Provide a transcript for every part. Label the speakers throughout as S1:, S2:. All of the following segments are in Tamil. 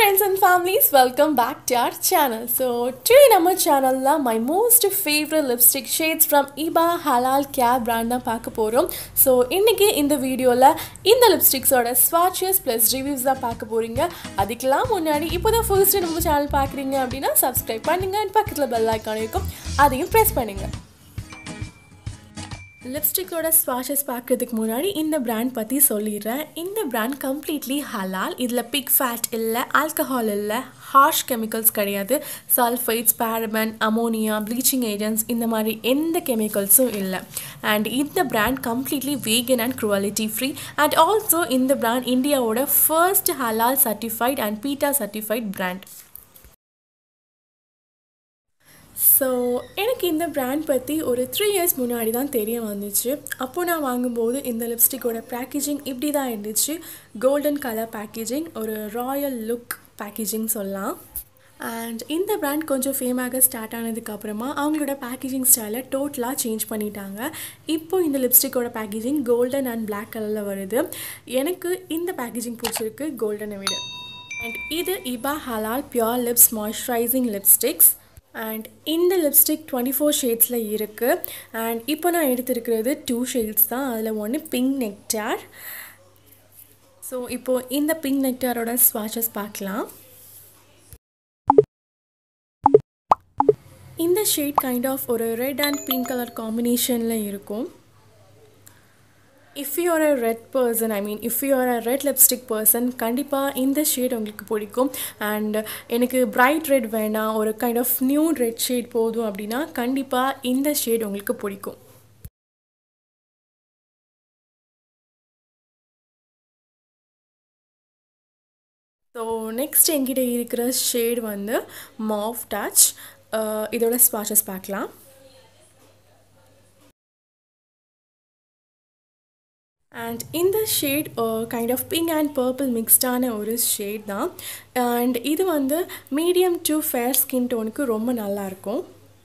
S1: friends and families, welcome back to our channel. So today நம்ம சேனல்ல my most favorite lipstick shades from Iba Halal Care brand தான் பார்க்க போறோம். So இன்னைக்கு இந்த வீடியோல இந்த லிப்ஸ்டிக்ஸோட swatches plus reviews தான் பார்க்க போறீங்க. அதுக்கெல்லாம் முன்னாடி இப்போதான் first நம்ம சேனல் பார்க்குறீங்க அப்படின்னா subscribe பண்ணுங்க and பக்கத்துல bell icon இருக்கும் அதையும் press பண்ணுங்க. லிப்ஸ்டிக்கோட ஸ்வாஷஸ் பார்க்கறதுக்கு முன்னாடி இந்த பிராண்ட் பற்றி சொல்லிடுறேன். இந்த பிராண்ட் கம்ப்ளீட்லி ஹலால். இதில் பிக் ஃபேட் இல்லை, ஆல்கஹால் இல்லை, ஹார்ஷ் கெமிக்கல்ஸ் கிடையாது, sulphites, paraben, ammonia, bleaching agents இந்த மாதிரி எந்த கெமிக்கல்ஸும் இல்லை. அண்ட் இந்த brand completely vegan and cruelty free. And also இந்த பிராண்ட் இந்தியாவோட ஃபர்ஸ்ட் ஹலால் certified and PETA certified brand. So எனக்கு இந்த பிராண்ட் பற்றி ஒரு 3 years முன்னாடி தான் தெரிய வந்துச்சு. அப்போது நான் வாங்கும்போது இந்த லிப்ஸ்டிக்கோட பேக்கேஜிங் இப்படி தான் இருந்துச்சு. கோல்டன் கலர் பேக்கேஜிங், ஒரு ராயல் லுக் பேக்கேஜிங் சொல்லலாம். அண்ட் இந்த பிராண்ட் கொஞ்சம் ஃபேமாக ஸ்டார்ட் ஆனதுக்கப்புறமா அவங்களோட பேக்கேஜிங் ஸ்டைலை டோட்டலாக சேஞ்ச் பண்ணிட்டாங்க. இப்போது இந்த லிப்ஸ்டிக்கோட பேக்கேஜிங் கோல்டன் அண்ட் பிளாக் கலரில் வருது. எனக்கு இந்த பேக்கேஜிங் பிடிச்சிருக்கு கோல்டனை விட. அண்ட் இது இபா ஹலால் pure lips moisturising lipsticks. And இந்த லிப்ஸ்டிக் 24 ஷேட்ஸில் இருக்குது. அண்ட் இப்போ நான் எடுத்துருக்கிறது 2 ஷேட்ஸ் தான். அதில் ஒன்று பிங்க் நெக்டார். ஸோ இப்போது இந்த பிங்க் நெக்டாரோட ஸ்வாட்சஸ் பார்க்கலாம். இந்த ஷேட் கைண்ட் ஆஃப் ஒரு ரெட் அண்ட் பிங்க் கலர் காம்பினேஷனில் இருக்கும். If you are a red person, if you are a red lipstick person, கண்டிப்பாக இந்த ஷேட் உங்களுக்கு பிடிக்கும். அண்ட் எனக்கு பிரைட் ரெட் வேணாம், ஒரு kind of nude red shade போதும் அப்படின்னா கண்டிப்பாக இந்த ஷேட் உங்களுக்கு பிடிக்கும். ஸோ நெக்ஸ்ட் என்கிட்ட இருக்கிற ஷேட் வந்து மாவ் டச். இதோட ஸ்வாட்சஸ் பார்க்கலாம். அண்ட் இந்த shade kind of pink and purple மிக்ஸ்டான ஒரு ஷேட் தான். அண்ட் இது வந்து மீடியம் டு ஃபேர் ஸ்கின் டோனுக்கு ரொம்ப நல்லாயிருக்கும்.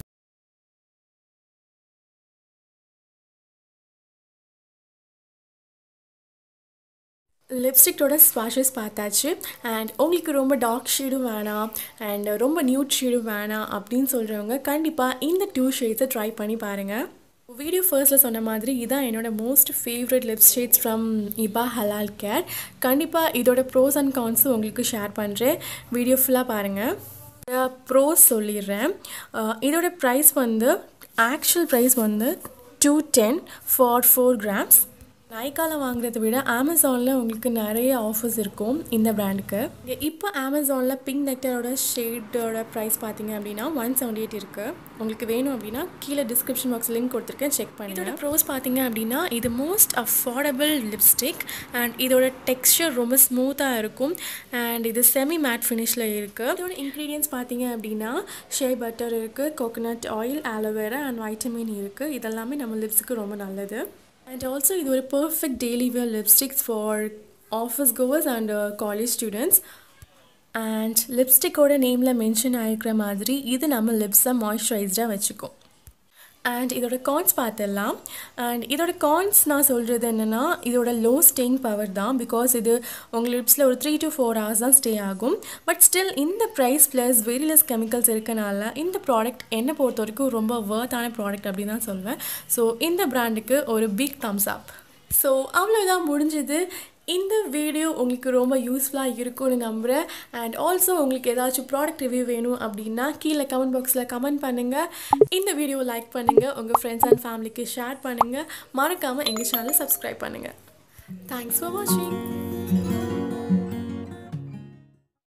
S1: லிப்ஸ்டிக்கோட ஸ்வாஷஸ் பார்த்தாச்சு. அண்ட் உங்களுக்கு ரொம்ப டார்க் ஷேடும் வேணாம் அண்ட் ரொம்ப நியூட் ஷேடும் வேணாம் அப்படின்னு சொல்கிறவங்க கண்டிப்பாக இந்த 2 ஷேட்ஸை ட்ரை பண்ணி பாருங்கள். வீடியோ ஃபர்ஸ்ட்டில் சொன்ன மாதிரி இதான் என்னோடய most favourite lips shades from Iba ஹலால் கேர். கண்டிப்பாக இதோட ப்ரோஸ் அண்ட் கான்ஸும் உங்களுக்கு ஷேர் பண்ணுறேன். வீடியோ ஃபுல்லாக பாருங்கள். ப்ரோஸ் சொல்லிடுறேன். இதோட ப்ரைஸ் வந்து ஆக்சுவல் ப்ரைஸ் வந்து 210 ஃபார் 4 grams. நைக்காவில் வாங்குறத விட அமேசானில் உங்களுக்கு நிறைய ஆஃபர்ஸ் இருக்கும் இந்த பிராண்டுக்கு. இப்போ அமேசானில் பிங்க் நெக்டரோட ஷேடோட ப்ரைஸ் பார்த்தீங்க அப்படின்னா 178 இருக்குது. உங்களுக்கு வேணும் அப்படின்னா கீழே டிஸ்கிரிப்ஷன் பாக்ஸ் லிங்க் கொடுத்துருக்கேன், செக் பண்ணுங்கள். இதோட ப்ரோஸ் பார்த்தீங்க அப்படின்னா இது மோஸ்ட் அஃபோர்டபுள் லிப்ஸ்டிக். அண்ட் இதோட டெக்ஸ்சர் ரொம்ப ஸ்மூத்தாக இருக்கும். அண்ட் இது செமி மேட் ஃபினிஷில் இருக்குது. இதோட இன்க்ரீடியன்ஸ் பார்த்தீங்க அப்படின்னா ஷே பட்டர் இருக்குது, coconut oil, aloe vera and vitamin இருக்குது. இதெல்லாமே நம்ம லிப்ஸுக்கு ரொம்ப நல்லது. And also இது ஒரு perfect daily wear lipsticks for office goers and college students. And lipstickோட நேமில் மென்ஷன் ஆகிருக்கிற மாதிரி இது நம்ம லிப்ஸை மாய்ஸ்சரைஸ்டாக வச்சுக்கும். அண்ட் இதோட கான்ஸ் பார்த்துடலாம். அண்ட் இதோட கான்ஸ் நான் சொல்கிறது என்னென்னா இதோட லோ ஸ்டேயிங் பவர் தான். பிகாஸ் இது உங்கள் லிப்ஸில் ஒரு 3 to 4 hours தான் ஸ்டே ஆகும். பட் ஸ்டில் இந்த price plus very less chemicals இருக்கனால இந்த ப்ராடக்ட் என்னை பொறுத்த வரைக்கும் ரொம்ப வர்த்தான ப்ராடக்ட் அப்படின்னு தான் சொல்வேன். ஸோ இந்த பிராண்டுக்கு ஒரு பிக் தம்ஸ் அப். ஸோ அவ்வளோதான் முடிஞ்சது. இந்த வீடியோ உங்களுக்கு ரொம்ப யூஸ்ஃபுல்லாக இருக்கும்னு நம்புகிறேன். அண்ட் ஆல்சோ உங்களுக்கு ஏதாச்சும் ப்ராடக்ட் ரிவ்யூ வேணும் அப்படின்னா கீழே கமெண்ட் பாக்ஸில் கமெண்ட் பண்ணுங்கள். இந்த வீடியோ லைக் பண்ணுங்கள், உங்கள் ஃப்ரெண்ட்ஸ் அண்ட் ஃபேமிலிக்கு ஷேர் பண்ணுங்கள். மறக்காமல் எங்கள் சேனலை சப்ஸ்கிரைப் பண்ணுங்கள். தேங்க்ஸ் ஃபார் வாட்சிங்.